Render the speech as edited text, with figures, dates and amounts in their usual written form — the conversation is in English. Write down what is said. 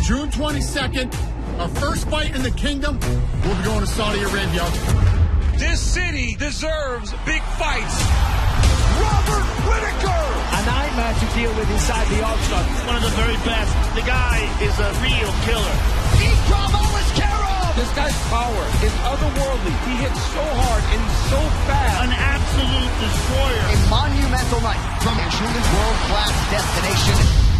June 22nd, our first fight in the kingdom, we'll be going to Saudi Arabia. This city deserves big fights. Robert Whittaker! A nightmare to deal with inside the octagon. One of the very best. The guy is a real killer. Ikram Aliskerov! This guy's power is otherworldly. He hits so hard and so fast. An absolute destroyer. A monumental night from a truly world-class destination.